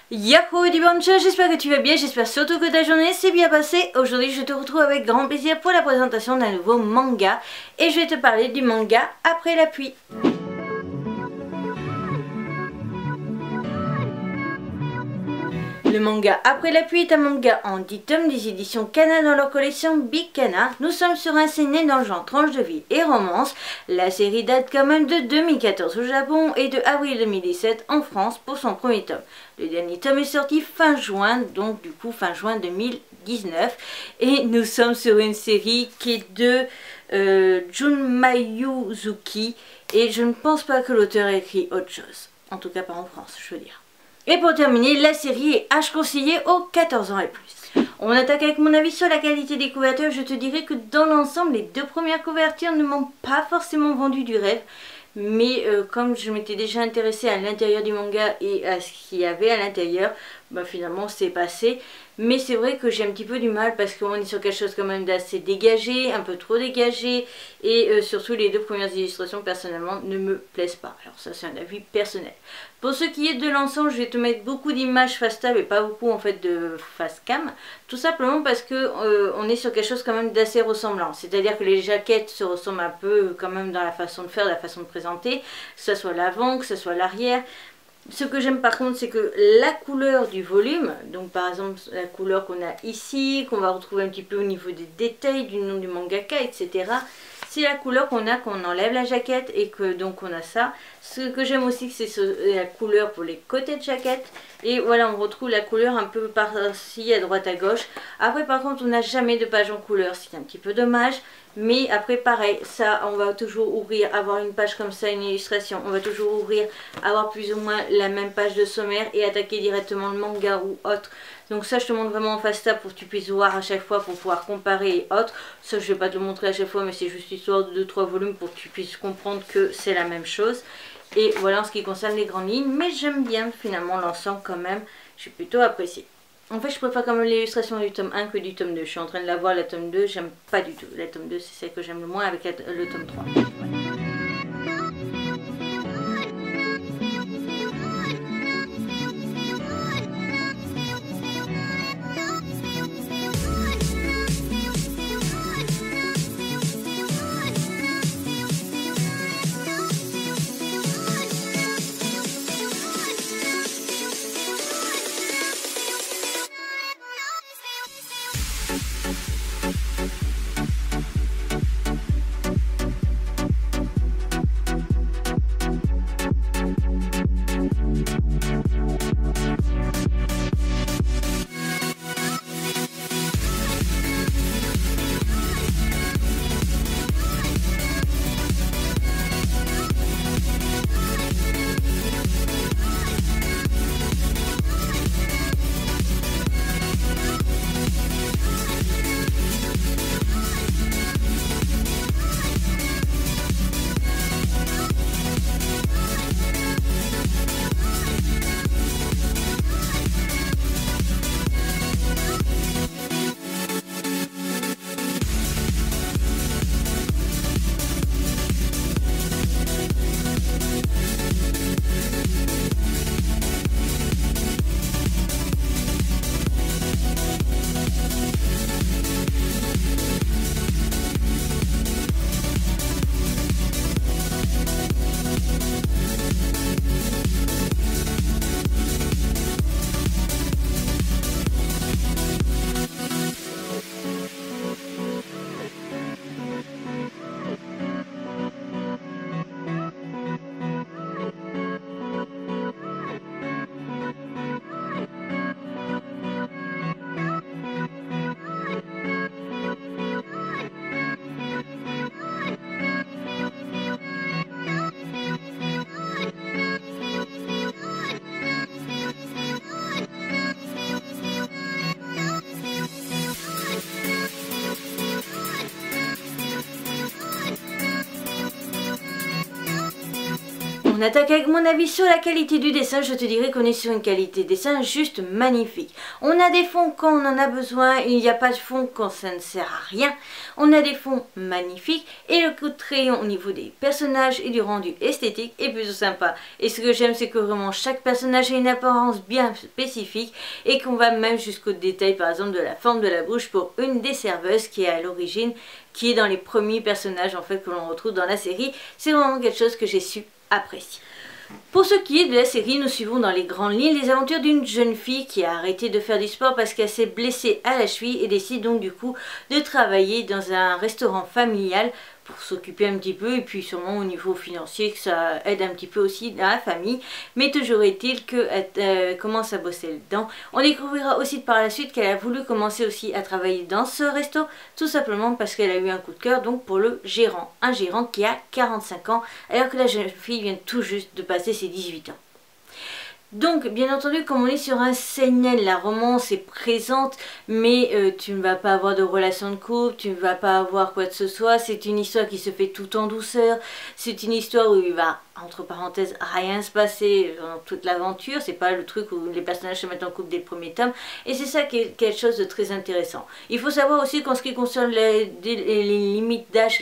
Yahoo du bonjour, j'espère que tu vas bien, j'espère surtout que ta journée s'est bien passée. Aujourd'hui je te retrouve avec grand plaisir pour la présentation d'un nouveau manga et je vais te parler du manga Après la pluie. Le manga Après la pluie est un manga en 10 tomes des éditions Kana dans leur collection Big Kana. Nous sommes sur un séné dans le genre tranche de vie et romance. La série date quand même de 2014 au Japon et de avril 2017 en France pour son premier tome. Le dernier tome est sorti fin juin, donc du coup fin juin 2019. Et nous sommes sur une série qui est de Jun Mayuzuki et je ne pense pas que l'auteur ait écrit autre chose. En tout cas pas en France, je veux dire. Et pour terminer, la série est H conseillée aux 14 ans et plus. On attaque avec mon avis sur la qualité des couvertures. Je te dirais que dans l'ensemble, les deux premières couvertures ne m'ont pas forcément vendu du rêve. Mais comme je m'étais déjà intéressée à l'intérieur du manga et à ce qu'il y avait à l'intérieur, bah finalement c'est passé. Mais c'est vrai que j'ai un petit peu du mal parce qu'on est sur quelque chose quand même d'assez dégagé, un peu trop dégagé. Et surtout les deux premières illustrations personnellement ne me plaisent pas. Alors ça c'est un avis personnel. Pour ce qui est de l'ensemble, je vais te mettre beaucoup d'images face tab et pas beaucoup en fait de face cam. Tout simplement parce que on est sur quelque chose quand même d'assez ressemblant. C'est-à-dire que les jaquettes se ressemblent un peu quand même dans la façon de faire, la façon de présenter. Que ce soit l'avant, que ce soit l'arrière. Ce que j'aime par contre, c'est que la couleur du volume, donc par exemple la couleur qu'on a ici, qu'on va retrouver un petit peu au niveau des détails du nom du mangaka, etc. C'est la couleur qu'on a quand on enlève la jaquette et que donc on a ça. Ce que j'aime aussi, c'est la couleur pour les côtés de jaquette. Et voilà, on retrouve la couleur un peu par-ci à droite à gauche. Après par contre, on n'a jamais de page en couleur, c'est un petit peu dommage. Mais après pareil, ça on va toujours ouvrir, avoir une page comme ça, une illustration. On va toujours ouvrir, avoir plus ou moins la même page de sommaire et attaquer directement le manga ou autre. Donc ça je te montre vraiment en face tab pour que tu puisses voir à chaque fois pour pouvoir comparer et autres. Ça je vais pas te le montrer à chaque fois mais c'est juste histoire de 2-3 volumes pour que tu puisses comprendre que c'est la même chose. Et voilà en ce qui concerne les grandes lignes, mais j'aime bien finalement l'ensemble quand même, j'ai plutôt apprécié. En fait je préfère quand même l'illustration du tome 1 que du tome 2, je suis en train de la voir la tome 2, j'aime pas du tout. La tome 2 c'est celle que j'aime le moins avec le tome 3. Voilà. On attaque avec mon avis sur la qualité du dessin. Je te dirais qu'on est sur une qualité de dessin juste magnifique. On a des fonds quand on en a besoin, il n'y a pas de fond quand ça ne sert à rien. On a des fonds magnifiques et le coup de crayon au niveau des personnages et du rendu esthétique est plutôt sympa. Et ce que j'aime, c'est que vraiment chaque personnage a une apparence bien spécifique et qu'on va même jusqu'au détail, par exemple de la forme de la bouche pour une des serveuses qui est à l'origine, qui est dans les premiers personnages en fait que l'on retrouve dans la série. C'est vraiment quelque chose que j'ai su apprécier. Pour ce qui est de la série, nous suivons dans les grandes lignes les aventures d'une jeune fille qui a arrêté de faire du sport parce qu'elle s'est blessée à la cheville et décide donc du coup de travailler dans un restaurant familial pour s'occuper un petit peu et puis sûrement au niveau financier que ça aide un petit peu aussi dans la famille. Mais toujours est-il qu'elle commence à bosser dedans. On découvrira aussi par la suite qu'elle a voulu commencer aussi à travailler dans ce resto tout simplement parce qu'elle a eu un coup de cœur donc pour le gérant. Un gérant qui a 45 ans alors que la jeune fille vient tout juste de passer ses 18 ans. Donc, bien entendu, comme on est sur un seinen, la romance est présente, mais tu ne vas pas avoir de relation de couple, tu ne vas pas avoir quoi que ce soit. C'est une histoire qui se fait tout en douceur. C'est une histoire où il va, entre parenthèses, rien se passer dans toute l'aventure. C'est pas le truc où les personnages se mettent en couple dès le premier tome. Et c'est ça qui est quelque chose de très intéressant. Il faut savoir aussi qu'en ce qui concerne les limites d'âge,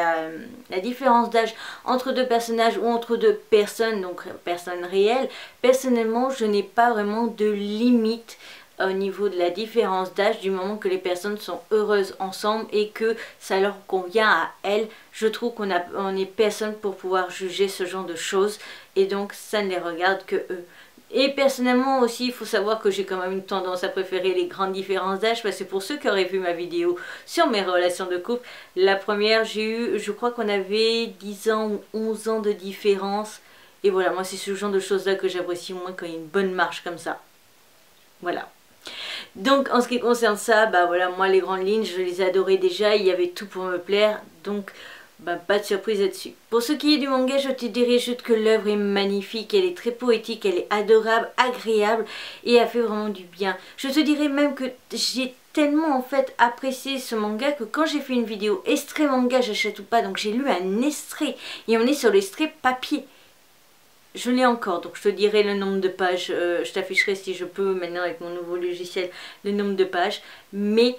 la différence d'âge entre deux personnages ou entre deux personnes, donc personnes réelles, personnellement, je n'ai pas vraiment de limite au niveau de la différence d'âge du moment que les personnes sont heureuses ensemble et que ça leur convient à elles. Je trouve qu'on n'est personne pour pouvoir juger ce genre de choses et donc ça ne les regarde que eux. Et personnellement aussi, il faut savoir que j'ai quand même une tendance à préférer les grandes différences d'âge parce que pour ceux qui auraient vu ma vidéo sur mes relations de couple, la première j'ai eu, je crois qu'on avait 10 ans ou 11 ans de différence. Et voilà, moi c'est ce genre de choses là que j'apprécie moins quand il y a une bonne marche comme ça. Voilà. Donc en ce qui concerne ça, bah voilà, moi les grandes lignes, je les adorais déjà, il y avait tout pour me plaire, donc bah, pas de surprise là-dessus. Pour ce qui est du manga, je te dirais juste que l'œuvre est magnifique, elle est très poétique, elle est adorable, agréable et elle fait vraiment du bien. Je te dirais même que j'ai tellement en fait apprécié ce manga que quand j'ai fait une vidéo extrait manga, j'achète ou pas, donc j'ai lu un extrait et on est sur l'extrait papier. Je l'ai encore, donc je te dirai le nombre de pages, je t'afficherai si je peux maintenant avec mon nouveau logiciel le nombre de pages, mais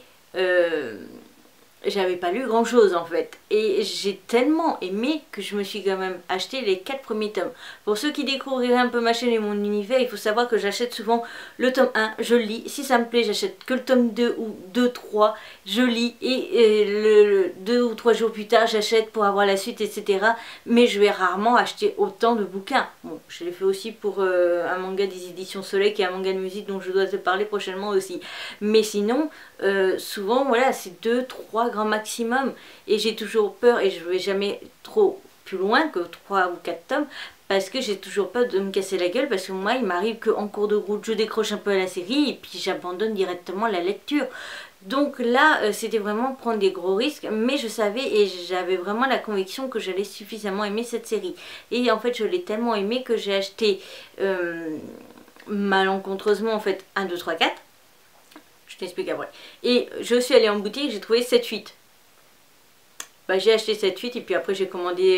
j'avais pas lu grand chose en fait et j'ai tellement aimé que je me suis quand même acheté les 4 premiers tomes. Pour ceux qui découvriraient un peu ma chaîne et mon univers, il faut savoir que j'achète souvent le tome 1, je le lis, si ça me plaît j'achète que le tome 2 ou 2, 3, je lis et le 2 ou 3 jours plus tard j'achète pour avoir la suite etc. Mais je vais rarement acheter autant de bouquins. Bon, je l'ai fait aussi pour un manga des éditions Soleil qui est un manga de musique dont je dois te parler prochainement aussi. Mais sinon, souvent voilà c'est 2, 3 grand maximum et j'ai toujours peur et je ne vais jamais trop plus loin que 3 ou 4 tomes parce que j'ai toujours peur de me casser la gueule parce que moi il m'arrive qu'en cours de route je décroche un peu à la série et puis j'abandonne directement la lecture. Donc là c'était vraiment prendre des gros risques mais je savais et j'avais vraiment la conviction que j'allais suffisamment aimer cette série et en fait je l'ai tellement aimé que j'ai acheté malencontreusement en fait 1, 2, 3, 4. Je t'explique après. Et je suis allée en boutique, j'ai trouvé 7-8. Bah, j'ai acheté 7-8 et puis après j'ai commandé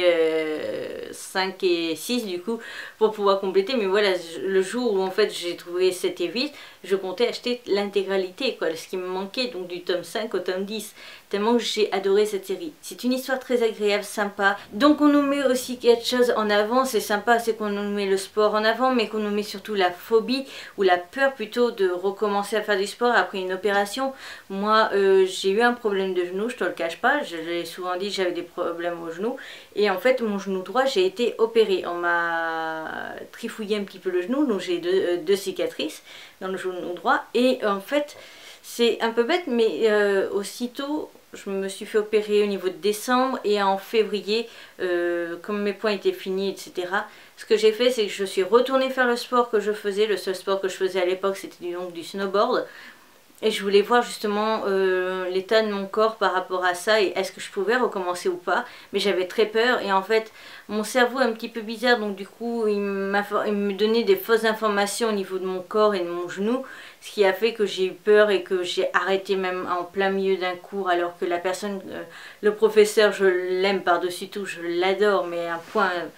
5 et 6 du coup pour pouvoir compléter. Mais voilà, le jour où en fait j'ai trouvé 7 et 8, je comptais acheter l'intégralité, quoi, ce qui me manquait, donc du tome 5 au tome 10. Tellement que j'ai adoré cette série. C'est une histoire très agréable, sympa. Donc on nous met aussi quelque chose en avant, c'est sympa, c'est qu'on nous met le sport en avant, mais qu'on nous met surtout la phobie, ou la peur plutôt de recommencer à faire du sport après une opération. Moi j'ai eu un problème de genou, je te le cache pas, je l'ai souvent dit, j'avais des problèmes au genou. Et en fait mon genou droit, j'ai été opérée. On m'a trifouillé un petit peu le genou, donc j'ai deux cicatrices dans le genou droit. Et en fait c'est un peu bête, mais aussitôt je me suis fait opérer au niveau de décembre et en février, comme mes points étaient finis, etc. Ce que j'ai fait, c'est que je suis retournée faire le sport que je faisais. Le seul sport que je faisais à l'époque, c'était donc du snowboard. Et je voulais voir justement l'état de mon corps par rapport à ça et est-ce que je pouvais recommencer ou pas. Mais j'avais très peur et en fait mon cerveau est un petit peu bizarre, donc du coup il me donnait des fausses informations au niveau de mon corps et de mon genou. Ce qui a fait que j'ai eu peur et que j'ai arrêté même en plein milieu d'un cours alors que la personne, le professeur, je l'aime par-dessus tout, je l'adore mais à un point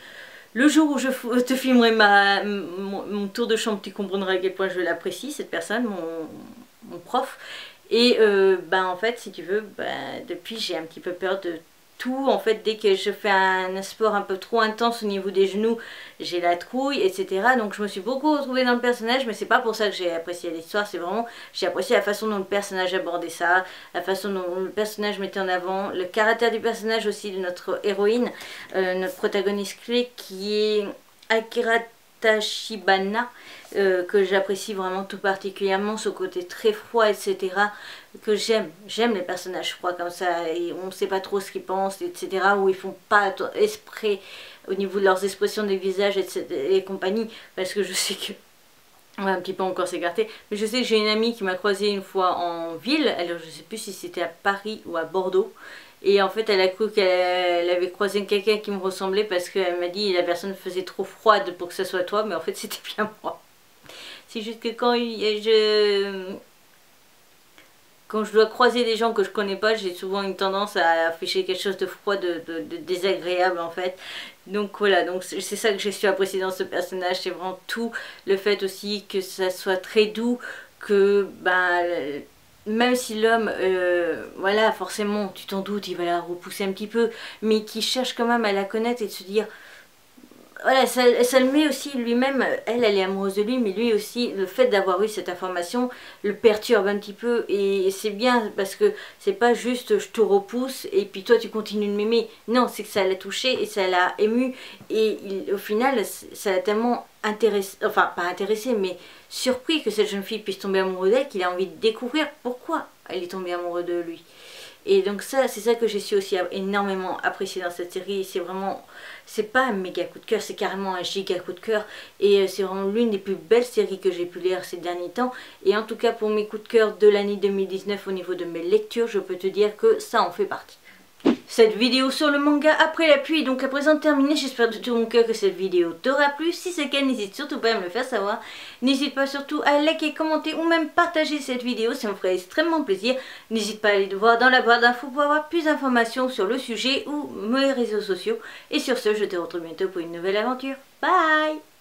Le jour où je te filmerai mon tour de chambre, tu comprendras à quel point je l'apprécie, cette personne, mon prof. Et ben en fait, si tu veux, ben, depuis j'ai un petit peu peur de tout. En fait, dès que je fais un sport un peu trop intense au niveau des genoux, j'ai la trouille, etc. Donc je me suis beaucoup retrouvée dans le personnage, mais c'est pas pour ça que j'ai apprécié l'histoire. C'est vraiment, j'ai apprécié la façon dont le personnage abordait ça, la façon dont le personnage mettait en avant, le caractère du personnage aussi de notre héroïne, notre protagoniste clé qui est Akira Tachibana, que j'apprécie vraiment tout particulièrement, ce côté très froid, etc. que j'aime les personnages froids comme ça, et on ne sait pas trop ce qu'ils pensent, etc. Où ils font pas esprit au niveau de leurs expressions des visages, etc. et compagnie, parce que je sais que on va un petit peu encore s'écarter, mais je sais que j'ai une amie qui m'a croisée une fois en ville, alors je sais plus si c'était à Paris ou à Bordeaux, et en fait elle a cru qu'elle avait croisé quelqu'un qui me ressemblait parce qu'elle m'a dit la personne faisait trop froide pour que ce soit toi, mais en fait c'était bien moi. C'est juste que quand je dois croiser des gens que je connais pas, j'ai souvent une tendance à afficher quelque chose de froid, de désagréable en fait. Donc voilà, donc c'est ça que j'ai su apprécier dans ce personnage, c'est vraiment tout. Le fait aussi que ça soit très doux, que ben, même si l'homme, voilà, forcément, tu t'en doutes, il va la repousser un petit peu, mais qui cherche quand même à la connaître et de se dire... Voilà, ça le met aussi lui-même, elle est amoureuse de lui, mais lui aussi, le fait d'avoir eu cette information le perturbe un petit peu, et c'est bien parce que c'est pas juste je te repousse et puis toi tu continues de m'aimer, non, c'est que ça l'a touché et ça l'a ému, et au final ça l'a tellement intéressé, enfin pas intéressé, mais surpris que cette jeune fille puisse tomber amoureuse d'elle, qu'il a envie de découvrir pourquoi elle est tombée amoureuse de lui. Et donc ça, c'est ça que j'ai su aussi énormément apprécier dans cette série. C'est vraiment, c'est pas un méga coup de cœur, c'est carrément un giga coup de cœur. Et c'est vraiment l'une des plus belles séries que j'ai pu lire ces derniers temps. Et en tout cas pour mes coups de cœur de l'année 2019 au niveau de mes lectures, je peux te dire que ça en fait partie. Cette vidéo sur le manga après la pluie est donc à présent terminée. J'espère de tout mon cœur que cette vidéo t'aura plu. Si c'est le cas, n'hésite surtout pas à me le faire savoir. N'hésite pas surtout à liker, commenter ou même partager cette vidéo, ça me ferait extrêmement plaisir. N'hésite pas à aller te voir dans la barre d'infos pour avoir plus d'informations sur le sujet ou mes réseaux sociaux. Et sur ce, je te retrouve bientôt pour une nouvelle aventure. Bye!